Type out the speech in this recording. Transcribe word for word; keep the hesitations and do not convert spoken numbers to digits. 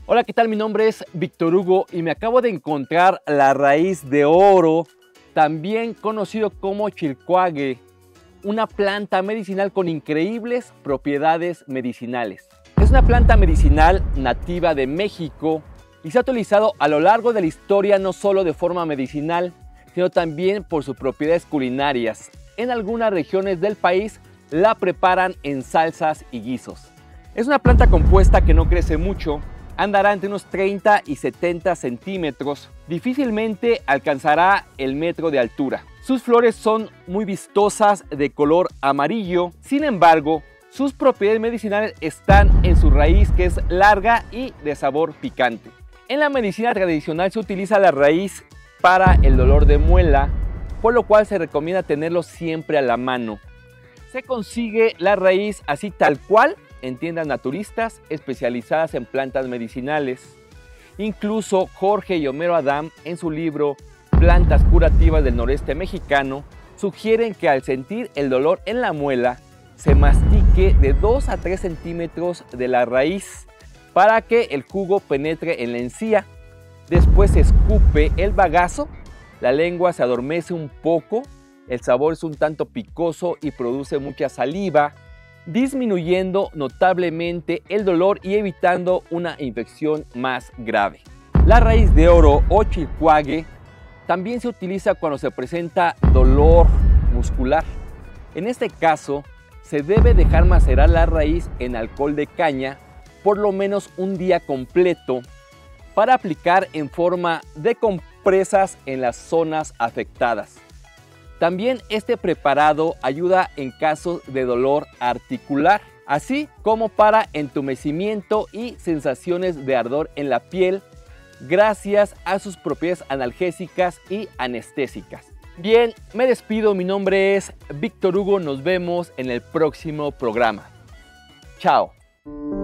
Hola, ¿qué tal? Mi nombre es Víctor Hugo y me acabo de encontrar la raíz de oro, también conocido como chilcuague, una planta medicinal con increíbles propiedades medicinales. Es una planta medicinal nativa de México y se ha utilizado a lo largo de la historia no solo de forma medicinal, sino también por sus propiedades culinarias. En algunas regiones del país la preparan en salsas y guisos. Es una planta compuesta que no crece mucho, andará entre unos treinta y setenta centímetros, difícilmente alcanzará el metro de altura. Sus flores son muy vistosas de color amarillo, sin embargo, sus propiedades medicinales están en su raíz, que es larga y de sabor picante. En la medicina tradicional se utiliza la raíz para el dolor de muela, por lo cual se recomienda tenerlo siempre a la mano. Se consigue la raíz así tal cual en tiendas naturistas especializadas en plantas medicinales. Incluso Jorge y Homero Adam, en su libro Plantas curativas del noreste mexicano, sugieren que al sentir el dolor en la muela, se mastique de dos a tres centímetros de la raíz para que el jugo penetre en la encía. Después se escupe el bagazo, la lengua se adormece un poco, el sabor es un tanto picoso y produce mucha saliva, disminuyendo notablemente el dolor y evitando una infección más grave. La raíz de oro o chilcuague también se utiliza cuando se presenta dolor muscular. En este caso, se debe dejar macerar la raíz en alcohol de caña por lo menos un día completo para aplicar en forma de compresas en las zonas afectadas. También este preparado ayuda en casos de dolor articular, así como para entumecimiento y sensaciones de ardor en la piel, gracias a sus propiedades analgésicas y anestésicas. Bien, me despido, mi nombre es Víctor Hugo, nos vemos en el próximo programa. Chao.